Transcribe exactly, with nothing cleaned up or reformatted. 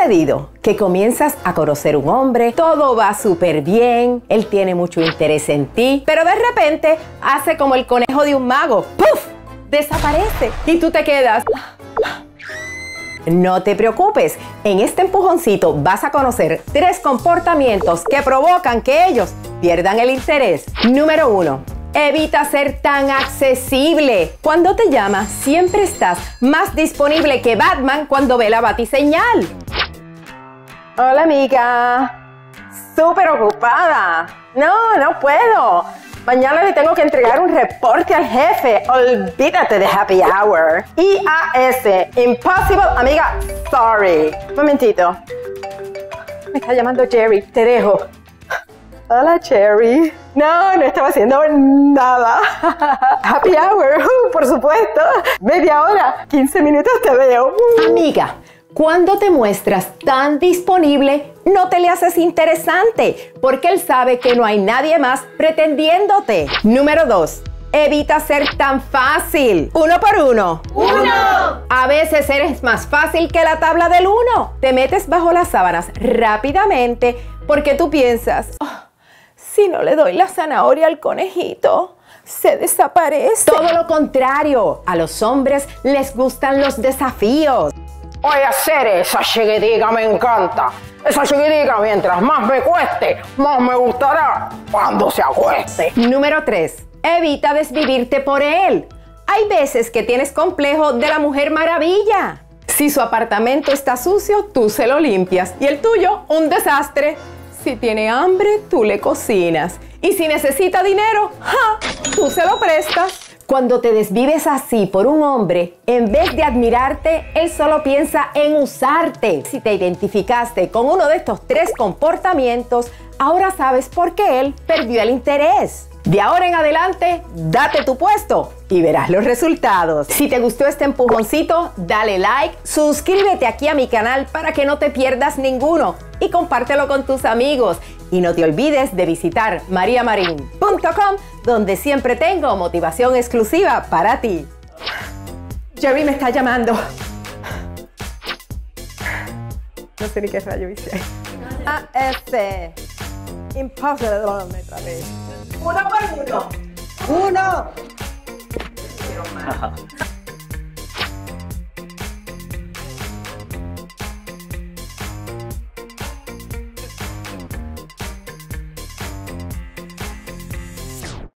sucedido que comienzas a conocer un hombre, todo va súper bien, él tiene mucho interés en ti, pero de repente hace como el conejo de un mago, ¡puf!, desaparece y tú te quedas. No te preocupes, en este empujoncito vas a conocer tres comportamientos que provocan que ellos pierdan el interés. Número uno. Evita ser tan accesible. Cuando te llama, siempre estás más disponible que Batman cuando ve la batiseñal. Hola, amiga. Súper ocupada. No, no puedo. Mañana le tengo que entregar un reporte al jefe. Olvídate de happy hour. I A S. Impossible, amiga. Sorry. Un momentito. Me está llamando Jerry. Te dejo. Hola, Cherry. No, no estaba haciendo nada. Happy hour, uh, por supuesto. Media hora, quince minutos te veo. Uh. Amiga, cuando te muestras tan disponible, no te le haces interesante, porque él sabe que no hay nadie más pretendiéndote. Número dos. Evita ser tan fácil. Uno por uno. ¡Uno! A veces eres más fácil que la tabla del uno. Te metes bajo las sábanas rápidamente porque tú piensas, oh, si no le doy la zanahoria al conejito, se desaparece. Todo lo contrario, a los hombres les gustan los desafíos. Voy a hacer esa chiquitica, me encanta. Esa chiquitica, mientras más me cueste, más me gustará cuando se acueste. Número tres. Evita desvivirte por él. Hay veces que tienes complejo de la Mujer Maravilla. Si su apartamento está sucio, tú se lo limpias. Y el tuyo, un desastre. Si tiene hambre, tú le cocinas. Y si necesita dinero, ¡ja!, tú se lo prestas. Cuando te desvives así por un hombre, en vez de admirarte, él solo piensa en usarte. Si te identificaste con uno de estos tres comportamientos, ahora sabes por qué él perdió el interés. De ahora en adelante, date tu puesto y verás los resultados. Si te gustó este empujoncito, dale like, suscríbete aquí a mi canal para que no te pierdas ninguno y compártelo con tus amigos. Y no te olvides de visitar maria marin punto com, donde siempre tengo motivación exclusiva para ti. Jerry me está llamando. No sé ni qué rayo hice. A S. Impossible otra vez. Uno por uno. Uno.